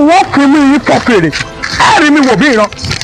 wọ́n fi mí yín fọ́ fèrè ẹ̀rí mi wò bí ìran